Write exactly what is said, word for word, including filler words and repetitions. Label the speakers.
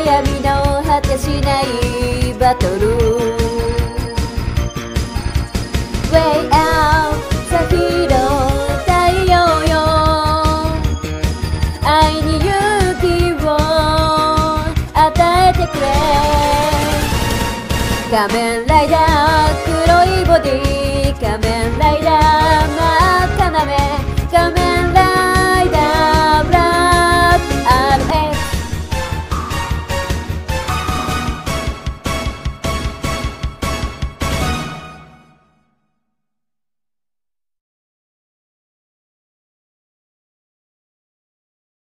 Speaker 1: 闇の果てしないバトル Way out ザヒーロー太陽よ愛に勇気を与えてくれ仮面ライダー黒いボディ